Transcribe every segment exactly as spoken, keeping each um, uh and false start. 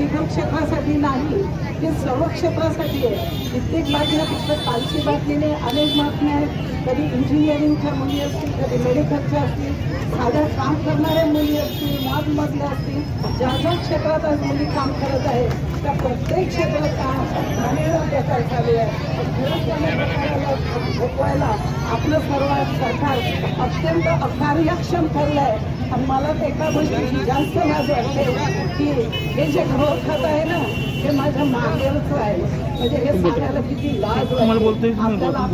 Medical क्षेत्रासाठी नाही, हे सर्व क्षेत्रासाठी आहे. कित्येक बातम्या फक्त कालची बातमी नाही, अनेक बातम्या आहेत. कधी इंजिनिअरिंगच्या मुली असतील, कधी मेडिकलच्या असतील, साध्या काम करणाऱ्या मुली असतील, मॉलमधल्या असतील, ज्या ज्या क्षेत्रात आज मुली काम करत आहेत त्या प्रत्येक क्षेत्रात काम अनेक प्रकार झाले आहे. झोपवायला आपलं सर्व सरकार अत्यंत अकार्यक्षम ठरलं आहे. आणि मला एका गोष्टीची जास्त लाज वाटते की हे जे ग्रोथ खात आहे ना, हे माझ्या मागेच आहे. म्हणजे हे सांगायला किती लाज वाटते. आज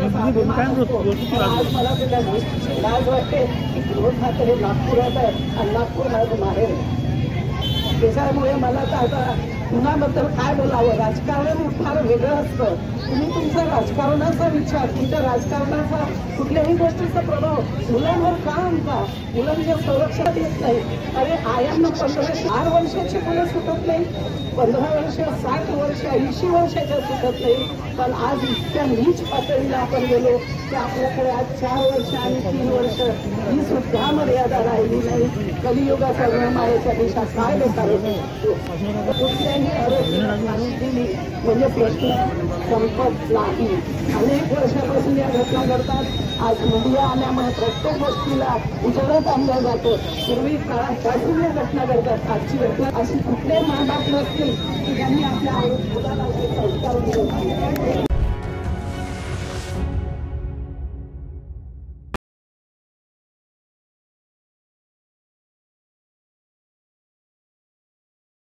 मला त्या गोष्टीची लाज वाटते की ग्रोथ खातं हे नागपुरात आहे आणि नागपूर माझं माहेर आहे. त्याच्यामुळे मला तर आता कुणाबद्दल काय बोलावं. राजकारण फार वेगळं असतं. तुम्ही तुमचा राजकारणाचा विचार, तुमच्या राजकारणाचा कुठल्याही गोष्टीचा प्रभाव मुलांवर का आणता? मुलांच्या संरक्षणात येत नाही. अरे आयांना पंधरा चार वर्षाची मुलं सुटत नाही, पंधरा वर्ष साठ वर्ष ऐंशी वर्षाच्या सुटत नाही. पण आज इतक्या नीच पातळीला आपण गेलो की आपल्याकडे आज चार वर्ष आणि तीन वर्ष ही सुद्धा मर्यादा राहिली नाही. कलियुगाचा नियम आहे, त्या दिशा काय बेकार कुठल्याही आरोग्य दिली म्हणजे प्रश्न संपत नाही. अनेक वर्षापासून या घटना घडतात. आज मीडिया आल्यामुळे प्रत्येक गोष्टीला उजेडात आणलं जातं. पूर्वी काळापासून या घटना घडतात. आजची घटना अशी कुठले मायबाप नसतील की ज्यांनी आपल्या मुलाला संस्कार दिले.